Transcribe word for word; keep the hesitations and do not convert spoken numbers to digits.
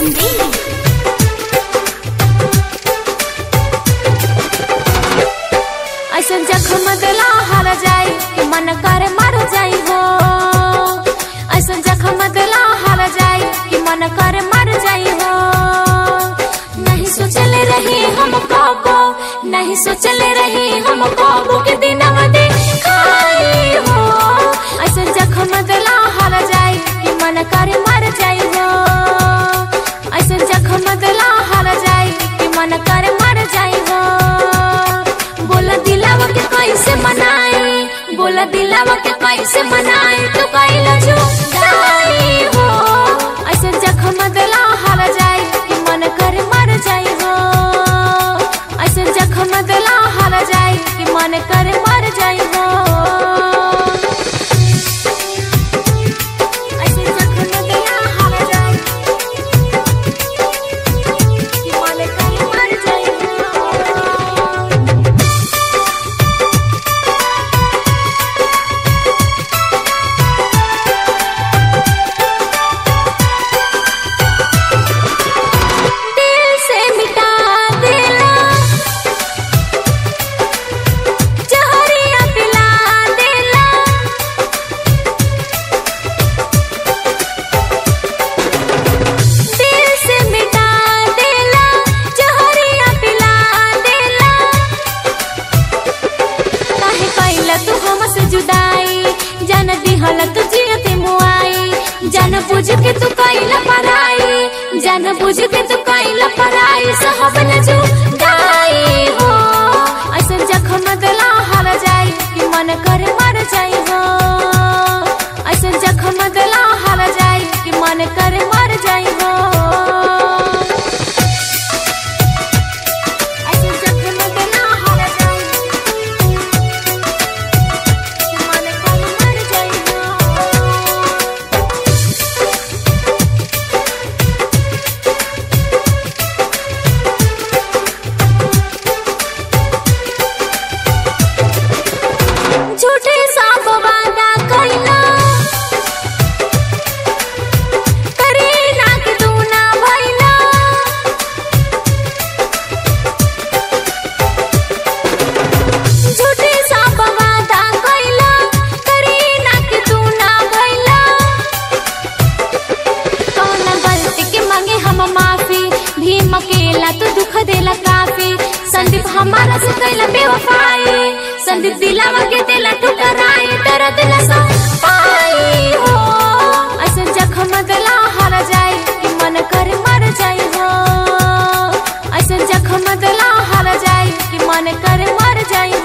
संदीप। ऐसन जख्म दिला हर जाई कि मन कर मर जाई हो। ऐसन जख्म दिला हर जाई कि मन कर मर जाई हो। नहीं सोचले रही हम काबो, नहीं सोचले रही हम काबो के दिन खाई हो। ऐसन जख्म दिला हर जाई कि मन कर मर जाई हो। ऐसन जख्म दिला हर जाई कि मन कर मर जाई हो। बोला दिलावा के कैसे मनाई, बोला दिलावा के कैसे मनाई, तो कैला जुदाई हो। ऐसे जख्म दिला हर जाई कि मन कर मर जाई हो। ऐसे जख्म दिला हर जाई कि मन कर मर जाई हो। ऐसे जख्म दिला हर जाई कि मन कर मर जाई हो। जान बुझ के तू कैला पराई, जान बुझ के तू कैला पराई, साहब न जुदाई हो। ऐसन जख्म दिला हर जाई कि मन कर मर जाई हो। ऐसन जख्म दिला हर जाई कि मन कर मर जाई हो। ऐसन जख्म दिला हर जाई कि मन कर मर जाई हो। झूठे सांप वादा कैला करे ना कि तू ना भैला। झूठे सांप वादा कैला करे ना कि तू ना भैला। कौन गलती के मांगे हम माफी, भीम अकेला तू दुख देला काफी। संदीप हमारा से कैला बेवफाई, संदीप दिलावा के दिला ठुकराई, दर्द न सह पाई हो। ऐसन जख्म दिला हर जाई कि मन कर मर जाई हो। ऐसन जख्म दिला हर जाई कि मन कर मर जाई